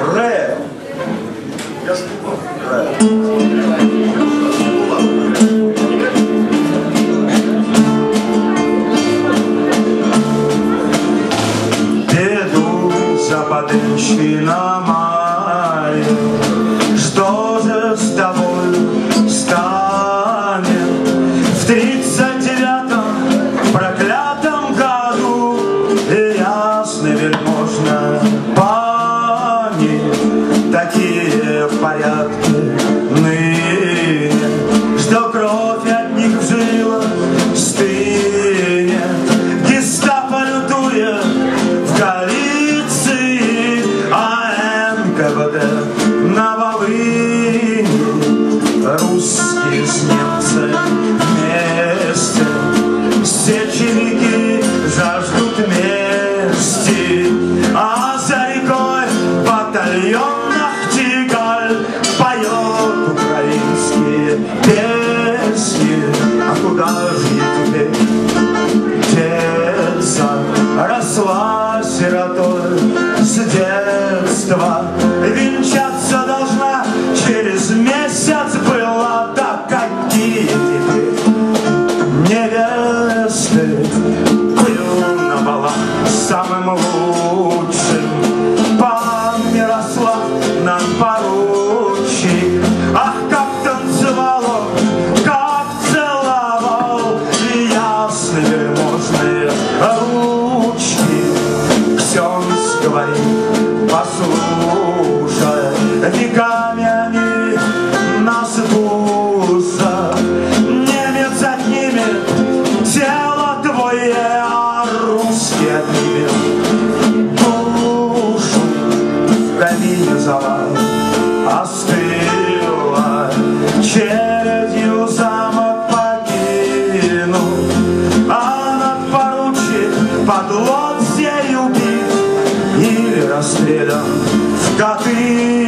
Ре. Иду западенщина моя, что же с тобой станет в 39-м проклятом году? И ясный вельможна пани, такие порядки ныне, что кровь от них в жилах стынет. Гестапо лютует в Галиции, а НКВД на Волыни. Русские с немцами вместе, сечевики жаждут мести, а за рекой батальон Нахтигаль поет украинские песни. А куда же ей теперь деться? Росла сиротой с детства, венчаться должна через месяц была. Да какие теперь невесты? Пою на балах самым лучшим, пан Мирослав нам поручик. Ах, как танцевал он, как целовал, и ясные вельможные ручки. Ксенц говорит, послушай, веками они нас дуза. Немец отнимет тело твое, а русский отнимет душу. В камине зала остыла, чередью замок покинул, а надпоручик под Лодзей убит или расстрелян в Катыни.